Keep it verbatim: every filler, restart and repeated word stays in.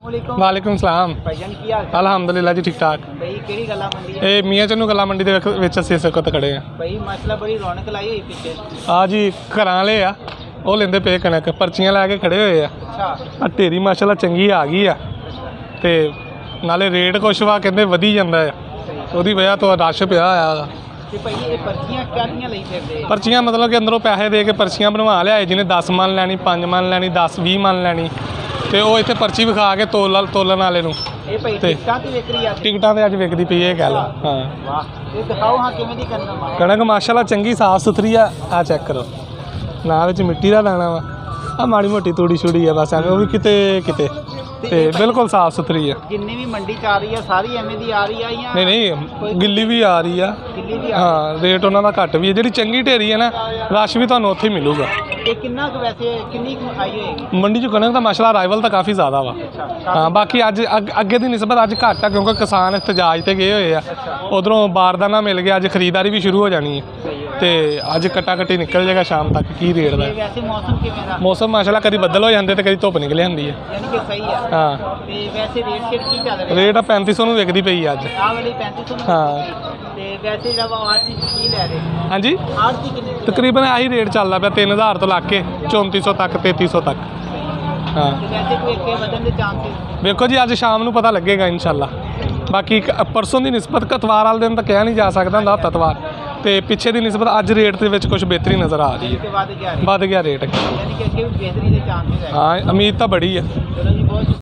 वालेकुम सलाम। भाईजान की हाल अलहमदुलिल्लाह जी ठीक ठाक। भाई केड़ी गल्ला मंडी है? ਇਹ ਮੀਆਂ ਚੰਨੂ ਗੱਲਾਂ ਮੰਡੀ ਦੇ ਵਿੱਚ ਵਿੱਚ ਅਸੀਂ ਇਸ ਵਕਤ ਖੜੇ ਆ। भाई माशाल्लाह बड़ी रौनक लाई हुई पीछे। ਆ ਜੀ ਘਰਾਂ ਵਾਲੇ ਆ ਉਹ ਲੈਂਦੇ ਪਏ ਕਣਕ ਪਰਚੀਆਂ ਲੈ ਕੇ ਖੜੇ ਹੋਏ ਆ। अच्छा ਆ ਢੇਰੀ ਮਾਸ਼ਾਅੱਲਾ ਚੰਗੀ ਆ ਗਈ ਆ ਤੇ ਨਾਲੇ ਰੇਟ ਕੁਛ ਵਾ ਕਹਿੰਦੇ ਵਧੀ ਜਾਂਦਾ ਆ ਉਹਦੀ ਵਜ੍ਹਾ ਤੋਂ ਰਸ਼ ਪਿਆ ਆ। ਤੇ ਭਾਈ ਇਹ ਪਰਚੀਆਂ ਕਾਹਦੀਆਂ ਲਈ ਫਿਰਦੇ? ਪਰਚੀਆਂ ਮਤਲਬ ਕਿ ਅੰਦਰੋਂ ਪੈਸੇ ਦੇ ਕੇ ਪਰਚੀਆਂ ਬਣਵਾ ਲਿਆਏ ਜਿਹਨੇ ਦਸ ਮਣ ਲੈਣੀ ਪੰਜ ਮਣ ਲੈਣੀ ਦਸ ਵੀਹ ਮਣ ਲੈਣੀ ਤੇ ਉਹ ਇੱਥੇ ਪਰਚੀ ਵਿਖਾ ਕੇ ਤੋਲ ਤੋਲਣ ਵਾਲੇ ਨੂੰ ਇਹ ਭਾਈ ਤੇ ਟਿਕਟਾਂ ਤੇ ਵਿਕ ਰਹੀ ਆ? ਟਿਕਟਾਂ ਤੇ ਅੱਜ ਵਿਕਦੀ ਪਈ ਇਹ ਗੱਲ। ਹਾਂ ਵਾਹ ਇਹ ਦਿਖਾਓ ਹਾਂ ਕਿਵੇਂ ਦੀ ਕਰਨਾ ਵਾ। ਕਣਕ ਮਾਸ਼ਾਅੱਲਾ ਚੰਗੀ ਸਾਫ ਸੁਥਰੀ ਆ ਆ ਚੈੱਕ ਕਰੋ ਨਾ ਵਿੱਚ ਮਿੱਟੀ ਦਾ ਦਾਣਾ ਵਾ ਆ ਮਾੜੀ ਮੋਟੀ ਤੂੜੀ ਛੁੜੀ ਆ ਬਸ ਐਵੇਂ ਉਹ ਵੀ ਕਿਤੇ ਕਿਤੇ ਤੇ ਬਿਲਕੁਲ ਸਾਫ ਸੁਥਰੀ ਆ। ਜਿੰਨੀ ਵੀ ਮੰਡੀ ਚ ਆ ਰਹੀ ਆ ਸਾਰੀ ਐਵੇਂ ਦੀ ਆ ਰਹੀ ਆ ਜਾਂ ਨਹੀਂ ਨਹੀਂ ਗਿੱਲੀ ਵੀ ਆ ਰਹੀ ਆ। ਗਿੱਲੀ ਵੀ ਆ? ਹਾਂ ਰੇਟ ਉਹਨਾਂ ਦਾ ਘੱਟ ਵੀ ਹੈ ਜਿਹੜੀ ਚੰਗੀ ਢੇਰੀ ਹੈ ਨਾ ਰਸ਼ ਵੀ ਤੁਹਾਨੂੰ ਉੱਥੇ ਹੀ ਮਿਲੂਗਾ। ਇਹ ਕਿੰਨਾ ਕੁ ਵੈਸੇ ਕਿੰਨੀ ਕੁ ਆਈ ਹੋਏਗੀ? ਮੰਡੀ 'ਚ ਕਣਕ ਦਾ ਮਾਸ਼ਾਅੱਲਾ ਰਾਈਵਲ ਤਾਂ ਕਾਫੀ ਜ਼ਿਆਦਾ ਵਾ। ਹਾਂ ਬਾਕੀ ਅੱਜ ਅੱਗ- ਅੱਗੇ ਦੀ ਨਿਸਬਤ ਅੱਜ ਘੱਟ ਆ ਕਿਉਂਕਿ ਕਿਸਾਨ ਇhtਜਾਜ ਤੇ ਗਏ ਹੋਏ ਆ ਉਧਰੋਂ ਬਾਰਦਾਨਾ ਮਿਲ ਗਿਆ ਅੱਜ ਖਰੀਦਦਾਰੀ ਵੀ ਸ਼ੁਰੂ ਹੋ ਜਾਣੀ ਹੈ ਤੇ ਅੱਜ ਕੱਟਾ ਕੱਟੀ ਨਿਕਲ ਜਾਏਗਾ ਸ਼ਾਮ ਤੱਕ ਕੀ ਰੇਟ ਦਾ। ਤੇ ਵੈਸੇ ਮੌਸਮ ਕਿਵੇਂ ਦਾ? ਮੌਸਮ ਮਾਸ਼ਾਅੱਲਾ ਕਦੀ ਬੱਦਲ ਹੋ ਜਾਂਦੇ ਤੇ ਕਦੀ ਧੁੱਪ ਨਿਕਲ ਜਾਂਦੀ ਹੈ। ਯਾਨੀ ਕਿ ਸਹੀ ਆ। ਹਾਂ ਤੇ ਵੈਸੇ ਰੇਟ ਸ਼ੇਟ ਕੀ ਚੱਲ ਰਿਹਾ? ਰੇਟ ਆ ਪੈਂਤੀ ਸੌ ਨੂੰ ਵਿਕਦੀ ਪਈ ਅੱਜ। ਆਹ ਵਾਲੀ ਪੈਂਤੀ ਸੌ ਹਾਂ ਤੇ ਵੈਸੇ ਜਿਹੜਾ ਵਾ ਆਰਤੀ ਕੀ ਲੈ ਰਹੇ? ਹਾਂਜੀ ਆਰਤੀ ਕਿੰਨੀ ਕੁ ਲੈ ਤਕਰੀਬਨ ਆਹੀ ਰੇਟ ਚੱਲਦਾ ਪਿਆ ਤਿੰਨ ਹਜ਼ਾਰ ਤੋਂ ਲੱਗ ਕੇ ਚੌਂਤੀ ਸੌ ਤੱਕ ਤੇਤੀ ਸੌ ਤੱਕ। ਹਾਂ ਤੇ ਵੈਸੇ ਕੋਈ ਅੱਗੇ ਵਧਣ ਦੇ ਚਾਂਸਸ? ਵੇਖੋ ਜੀ ਅੱਜ ਸ਼ਾਮ ਨੂੰ ਪਤਾ ਲੱਗੇਗਾ ਇਨਸ਼ਾਅੱਲਾ। ਬਾਕੀ ਇੱਕ ਪਰਸੋਂ ਦੀ ਨਿਸਬਤ ਕਤਵਾਰ ਵਾਲੇ ਦਿਨ ਤਾਂ ਕਿਹਾ ਨਹੀਂ ਜਾ ਸਕਦਾ ਹੁੰਦਾ ਤਤਵਾਰ ਤੇ ਪਿੱਛੇ ਦੀ ਨਿਸਬਤ ਅੱਜ ਰੇਟ ਦੇ ਵਿੱਚ ਕੁਝ ਬਿਹਤਰੀ ਨਜ਼ਰ ਆ ਰਹੀ ਤੇ ਹੈ ਵੱਧ ਗਿਆ ਰੇਟ? ਵੱਧ ਗਿਆ ਰੇਟ। ਯਾਨੀ ਕਿ ਅੱਗੇ ਵੀ ਬਿਹਤਰੀ ਦੇ ਚਾਂਸਸ ਹੈ। ਹਾਂ ਉਮੀਦ ਤਾਂ ਬੜੀ ਹੈ। ਚਲੋ ਜੀ ਬਹੁਤ